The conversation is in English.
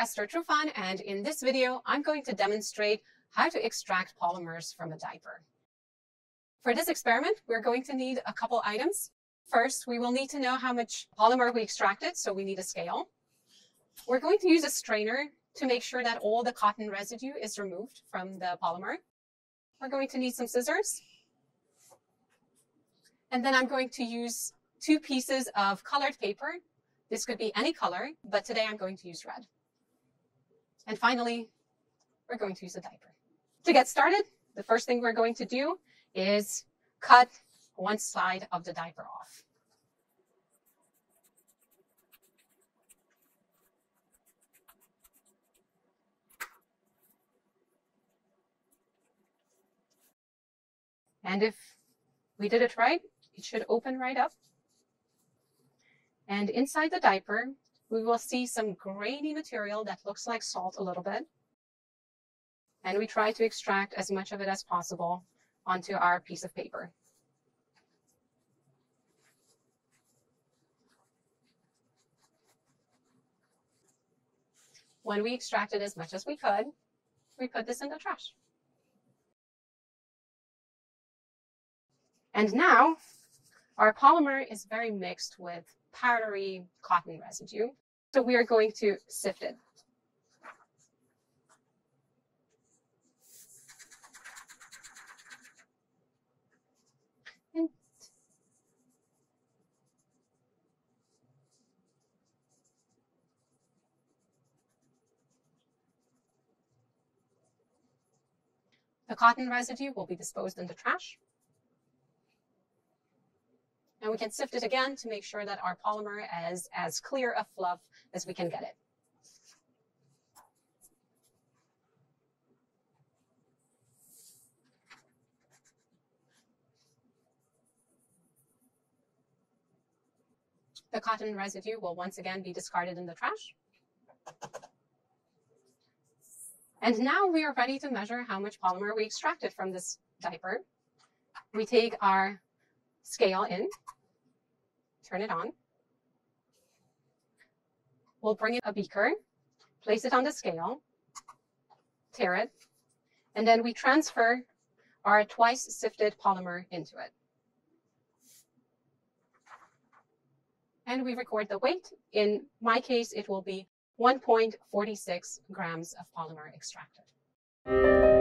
Esther Trufan, and in this video, I'm going to demonstrate how to extract polymers from a diaper. For this experiment, we're going to need a couple items. First, we will need to know how much polymer we extracted, so we need a scale. We're going to use a strainer to make sure that all the cotton residue is removed from the polymer. We're going to need some scissors. And then I'm going to use 2 pieces of colored paper. This could be any color, but today I'm going to use red. And finally, we're going to use a diaper. To get started, the first thing we're going to do is cut one side of the diaper off. And if we did it right, it should open right up. And inside the diaper, we will see some grainy material that looks like salt a little bit. And we try to extract as much of it as possible onto our piece of paper. When we extracted as much as we could, we put this in the trash. And now our polymer is very mixed with powdery cotton residue. So we are going to sift it. The cotton residue will be disposed in the trash. And we can sift it again to make sure that our polymer is as clear a fluff as we can get it. The cotton residue will once again be discarded in the trash. And now we are ready to measure how much polymer we extracted from this diaper. We take our scale in, turn it on. We'll bring in a beaker, place it on the scale, tare it, and then we transfer our twice sifted polymer into it. And we record the weight. In my case, it will be 1.46 grams of polymer extracted.